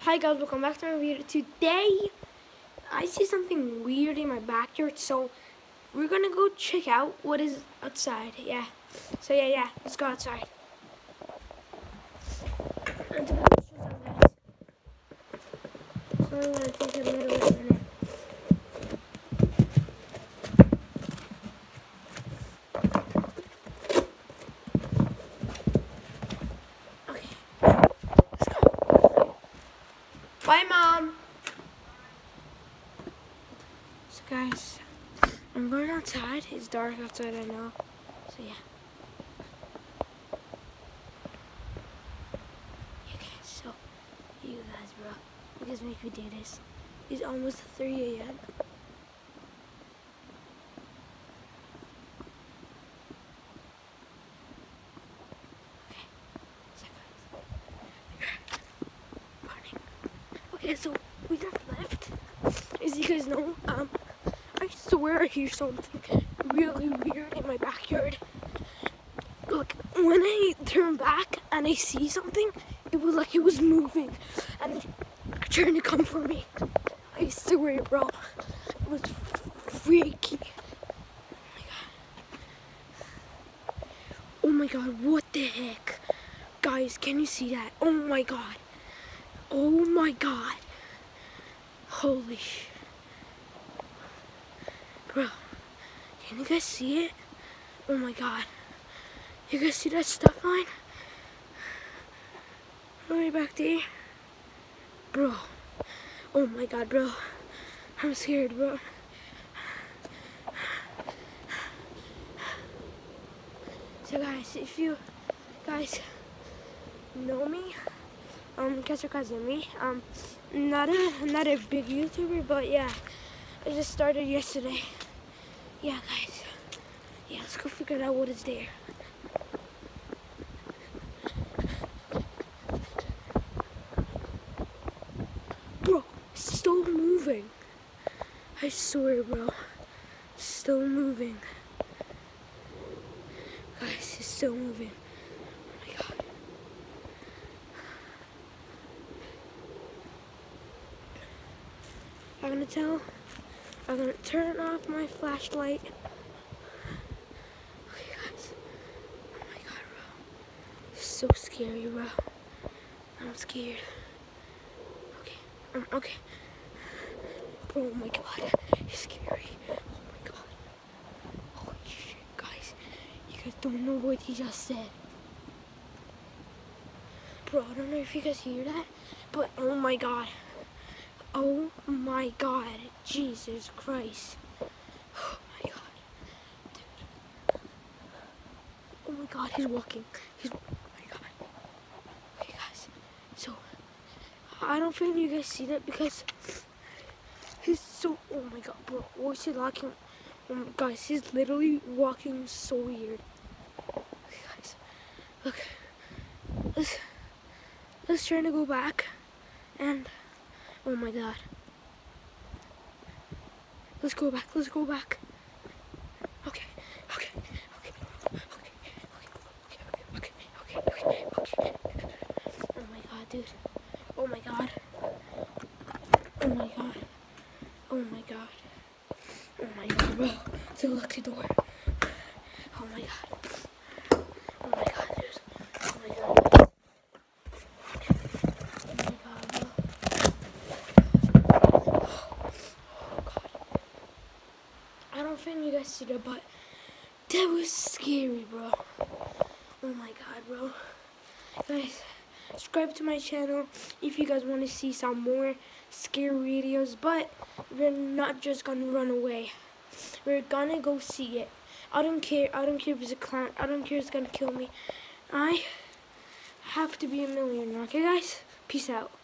Hi guys, welcome back to my video. Today, I see something weird in my backyard, so we're gonna go check out what is outside. Yeah. So yeah, let's go outside. And to put shoes on, guys. So I'm gonna take a little minute. Okay. Let's go. Bye, Mom. So guys, I'm going outside. It's dark outside, I know. So yeah. You guys, bro. You guys make me do this. It's almost 3 a.m. Okay. So guys. Morning. Okay, so we just left. As you guys know, I swear I hear something really weird in my backyard. Look, when I turn back and I see something, it was like it was moving and trying to come for me. I swear, bro, it was freaky. Oh my god, what the heck? Guys, can you see that? Oh my god. Oh my god. Holy sh. Bro, can you guys see it? Oh my god. You guys see that stuff line? Right back there. Bro. Oh my god, bro. I'm scared, bro. So guys, if you guys know me, Kasra kazemi. Not a big YouTuber, but yeah. I just started yesterday. Yeah, guys. Yeah, let's go figure out what is there. Bro, it's still moving. I swear, bro. It's still moving. Guys, it's still moving. Oh my god. I'm gonna turn off my flashlight. Okay, guys. Oh my god, bro. It's so scary, bro. I'm scared. Okay. Bro, oh my god. It's scary. Oh my god. Holy shit, guys. You guys don't know what he just said. Bro, I don't know if you guys hear that, but oh my god. Oh my god. Jesus Christ. Oh my god. Dude. Oh my god, he's walking. Oh my god. Okay, guys. So, I don't think you guys see that because he's so, oh my god, bro. What's he locking? Guys, he's literally walking so weird. Okay, guys. Look. Let's try to go back and oh my god. Let's go back. Okay. Oh my god, dude. Oh my god. Oh my god. Oh my god. Oh my god, bro. To lock the door. Oh my god. Oh my god, dude. Oh my god. I don't think you guys see that, but that was scary, bro. Oh my god, bro. Guys, subscribe to my channel if you guys want to see some more scary videos, but we're not just gonna run away. We're gonna go see it. I don't care if it's a clown. I don't care if it's gonna kill me. I have to be a millionaire, okay guys? Peace out.